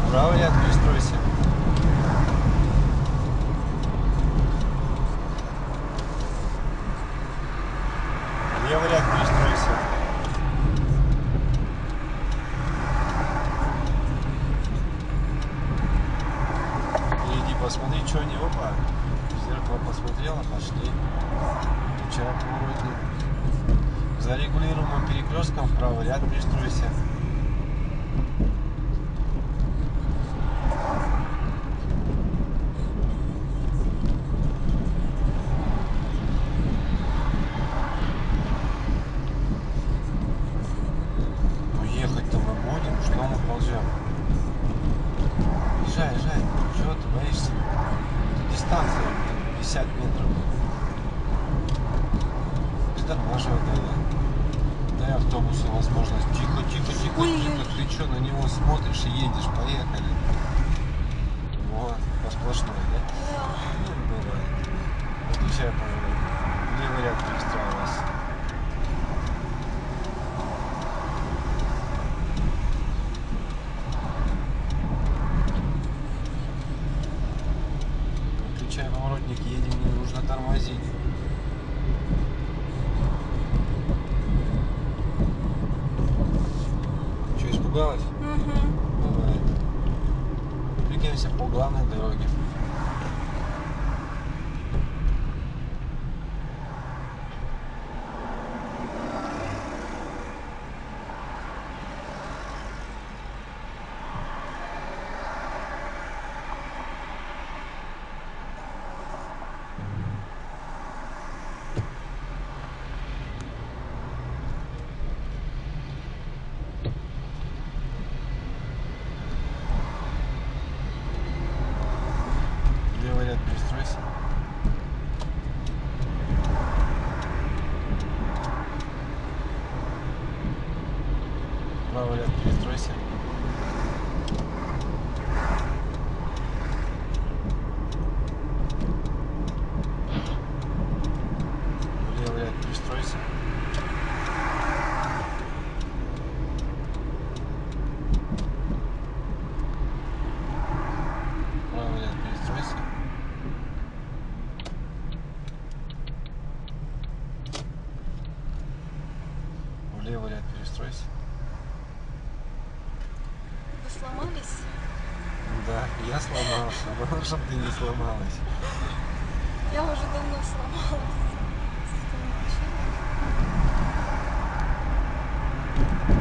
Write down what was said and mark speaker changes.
Speaker 1: Правый ряд перестройся. Левый ряд перестройся. Иди посмотри, что они. Опа. В зеркало посмотрела, пошли. Вчера поворотник. За регулируемым перекрестком в правый ряд перестройся. Ехать-то мы будем, что мы ползем? Езжай, езжай. Чего ты боишься? Дистанция 50 метров. Притормаживай, дай автобусу возможность. Тихо, тихо, тихо, тихо. Ты что, на него смотришь и едешь? Поехали. Вот, по сплошной, да?
Speaker 2: Да.
Speaker 1: Ну, бывает. Отвечай, поворот. Левый ряд перестраивался. Включай поворотник, едем, не нужно тормозить. Что, испугалась?
Speaker 2: Угу.
Speaker 1: Бывает. Двигаемся по главной дороге. Левый ряд перестройся. Правый ряд перестройся. Левый ряд перестройся. Правый ряд перестройся. В левый ряд перестройся.
Speaker 2: Вы сломались?
Speaker 1: Да, я сломался, чтобы ты не сломалась.
Speaker 2: Я уже давно сломалась. С этой машиной.